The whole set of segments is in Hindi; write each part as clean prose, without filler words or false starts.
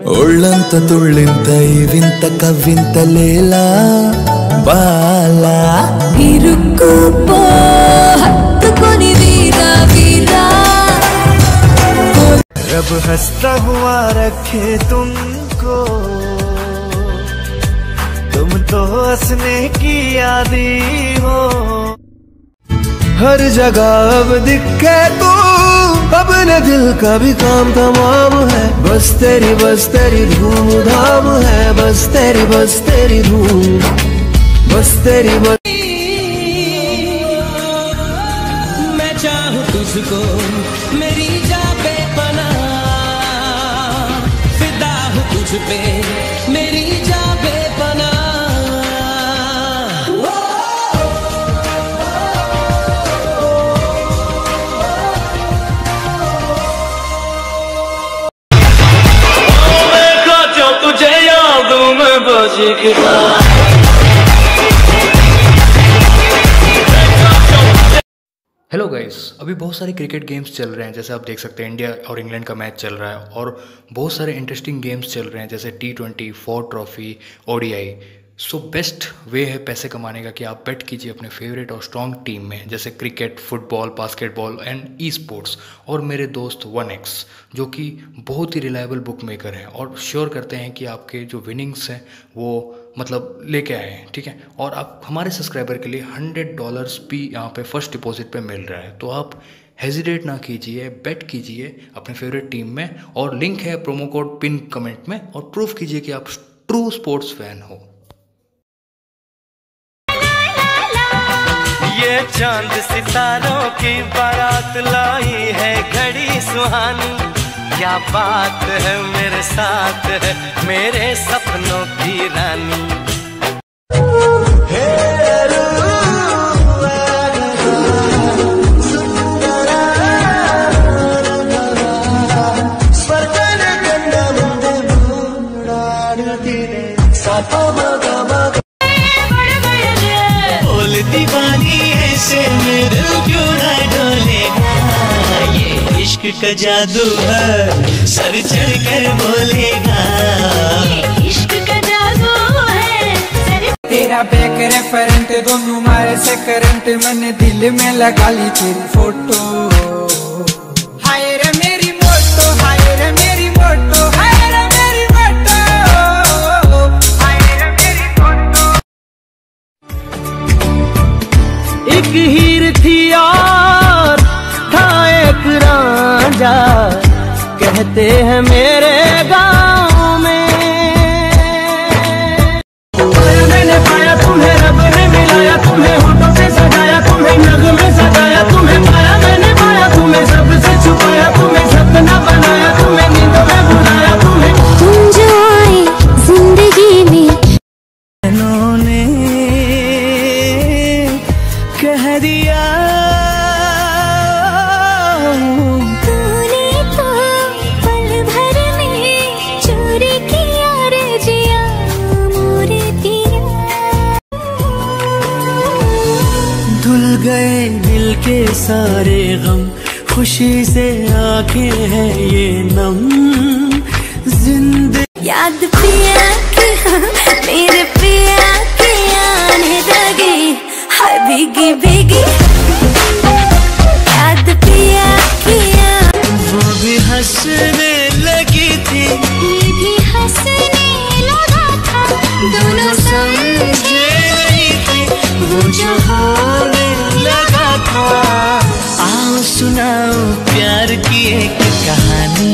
ఒళ్ళంత తుళ్ళింత ఈ వింత కవ్వింత లేలా బాలా ఇరుక్కుపో హత్తుకొని వీరా వీరా रब हंसता हुआ रखे तुमको, तुम तो हंसने की आदी हो। हर जगह अब दिखे तू, अपने दिल का भी काम तमाम है। बस तेरी धूम धाम है। बस तेरी धूम, बस तेरी मैं चाहूँ तुझको मेरी जा बेपनाह, फिदा हूँ तुझ पे मेरी जा बेपनाह। तुझे याद में बजी कितना। हेलो गाइस, अभी बहुत सारे क्रिकेट गेम्स चल रहे हैं। जैसे आप देख सकते हैं इंडिया और इंग्लैंड का मैच चल रहा है और बहुत सारे इंटरेस्टिंग गेम्स चल रहे हैं जैसे T20, Ford trophy, ODI। So best way है पैसे कमाने का कि आप बेट कीजिए अपने फेवरेट और स्ट्रॉन्ग टीम में, जैसे cricket, football, basketball and esports. और मेरे दोस्त 1x जो कि बहुत ही रिलायबल बुक मेकर हैं और श्योर करते हैं कि आपके जो विनिंग्स हैं वो मतलब लेके आए हैं, ठीक है। और आप हमारे सब्सक्राइबर के लिए $100 भी यहाँ पे फर्स्ट डिपॉजिट पे मिल रहा है। तो आप हेजिटेट ना कीजिए, बेट कीजिए अपने फेवरेट टीम में और लिंक है प्रोमो कोड पिन कमेंट में और प्रूफ कीजिए कि आप ट्रू स्पोर्ट्स फैन हो। ये चांद सितारों की बारात लाई है घड़ी सुहानी। क्या बात है मेरे साथ है मेरे सपनों की रानी। दीवानी ऐसे मेरे क्यों ना डोलेगा, ये इश्क का जादू है सर चढ़ कर बोलेगा, ये इश्क का जादू है। तेरा बैक रेफरेंट दोनों मारे से करंट, मैंने दिल में लगा ली तेरी फोटो। हाय रे मेरी मोटो, हाय रे मेरी मोटो, हाय रे मेरी मोटो, हाय रे मेरी मोटो। एक हीर थी और था एक रांझा, कहते हैं मेरे गाँव में। मैंने पाया तुम्हें, रब ने मिलाया तुम्हें, होठों पे सजाया तुम्हें, नगमे सजाया तुम्हें, पाया मैंने पाया तुम्हें, सबसे छुपाया तुम्हें, सपना बनाया तुम्हें, नींदों में बुलाया तुम्हें। तुम जो आए जिंदगी में इन्होंने कह दिया, तूने तो पल भर में चोरी किया रे जिया मोरे पिया। धुल गए दिल के सारे गम, खुशी से आंखें हैं ये नम जिंदगी। याद पिया की मेरे पिया की आने लगी, हाय भीगी भीगी याद पिया किया। वो भी हंसने लगी थी, ये भी हंसने लगा था, दोनों समझे रही थी वो जो होने लगा था। आओ सुनाओ प्यार की एक कहानी।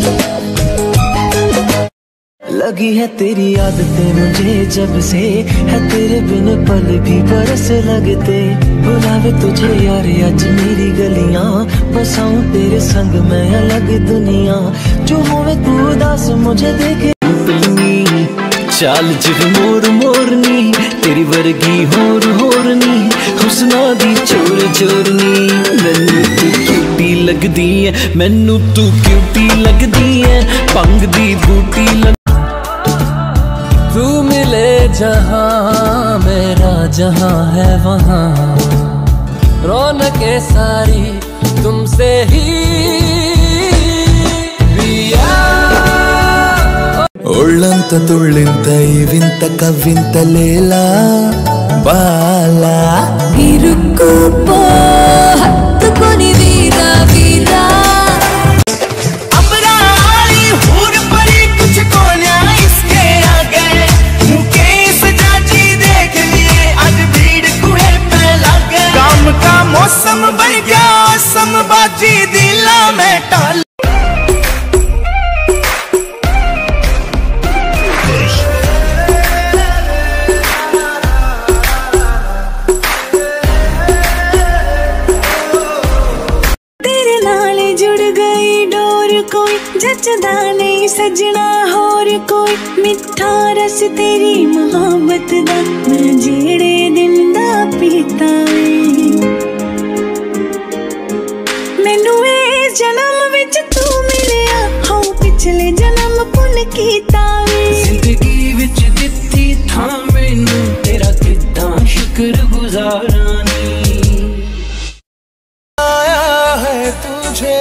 लगी है तेरी आदतें मुझे जब से, है तेरे बिन पल भी बरस लगते। बुलावे तुझे यार आज मेरी गलियां, बसाऊं तेरे संग मैं अलग दुनिया। जो होवे तू उदास मुझे देखे, चाल जिव मोर मोरनी, तेरी वर्गी होर होरनी, हुस्ना दी चोर चोरनी। मैनू तू क्यूटी लगदी है, मैनू तू क्यूटी लगदी है, भंग दी बूटी लग। तू मिले जहाँ मेरा जहाँ है वहाँ, रौनकें सारी तुमसे ही। ఎంత తుళ్ళింత ఈ వింత కవ్వింత లేలా బాలా ఇరుక్కుపో హత్తుకొని వీరా వీరా मौसम बन गया समबाजी दिला में टाल तेरे नाल जुड़ गई डोर कोई जचदा नहीं सजना होर कोई मिठा रस तेरी मोहब्बत दा मैं जेड़े दिन दा पीता जन्म विच तू मिलिया हाँ पिछले जन्म पुन कीता जिंदगी विच दित्ती था मैनू तेरा कितना शुक्र गुजारानी आया है तुझे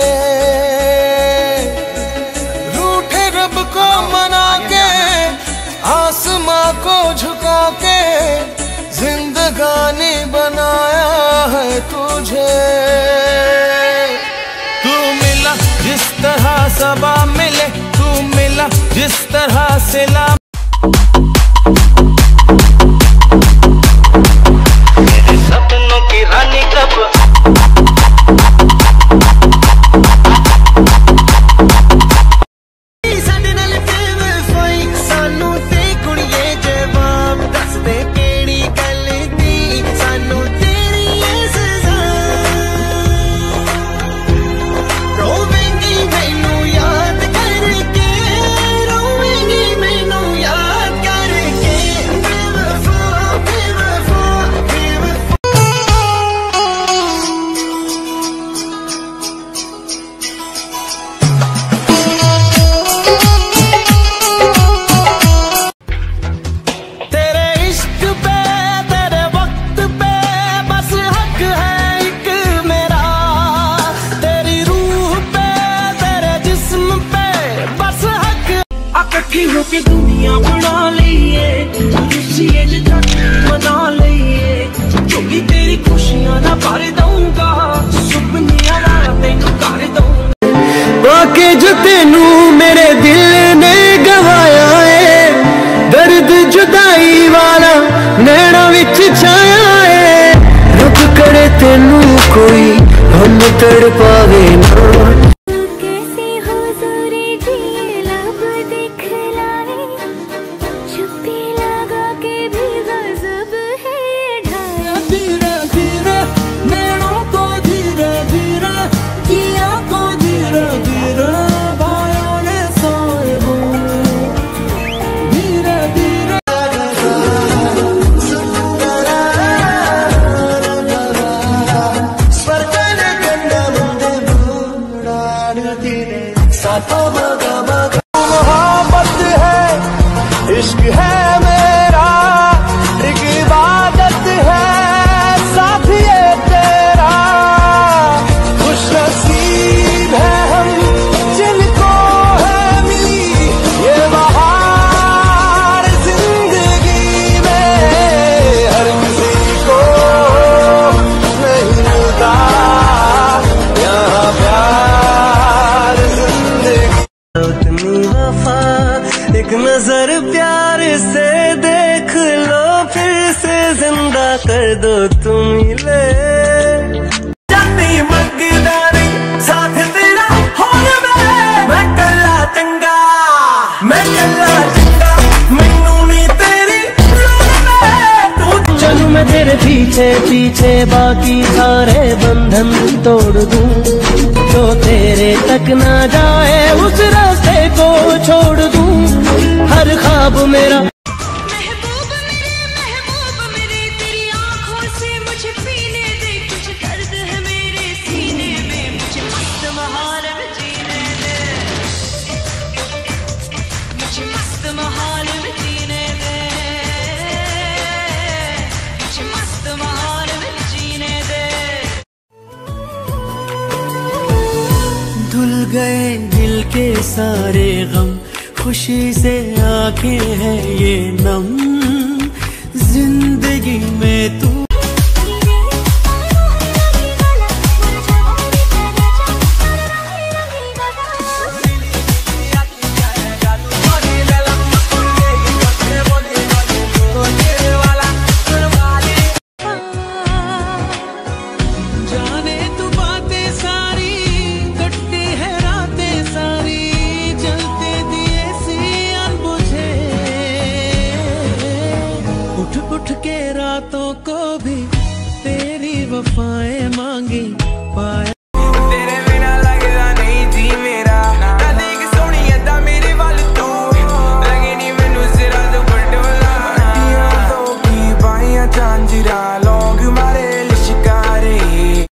रूठे रब को मना के आसमां को झुका के जिंदगानी बनाया है तुझे जिस तरह सबा मिले तू मिला जिस तरह से ला मेरे सपनों की रानी कब के दुनिया बना लईए मना लईए जो भी तेरी खुशियां ना भर दूंगा सुपनियां तेनू कर दूंगा बाकी जो तेनू मेरे दिल ने गवाया है दर्द जुदाई वाला नैना विच छाया है रुक करे तेनू कोई हम तड़ पावे ना मोहब्बत है इश्क है मेरा एक इबादत है साथ ये तेरा खुश नसीब है हम जिनको है मिली ये बहार जिंदगी में हर किसी को नहीं मिलता यहाँ प्यार एक नजर प्यार से देख लो फिर से जिंदा कर दो तुम ले जाती मंगदारी साथ तेरा होने मैं कल्ला चंगा मैनू नी तेरी चलूं मैं तेरे पीछे पीछे बाकी सारे बंधन तोड़ दूं जो तेरे तक ना जाए उस रास्ते को छोड़ दूं हर ख्वाब मेरा महबूब मेरे तेरी आंखों से मुझे पीने दे कुछ दर्द है मेरे सीने में मुझे मस्त महाल में जीने दे मुझे मस्त महाल में जीने दे मुझे मस्त महाल में जीने दे धुल गए दिल के सारे गम खुशी से आंखें हैं ये नम, जिंदगी में तू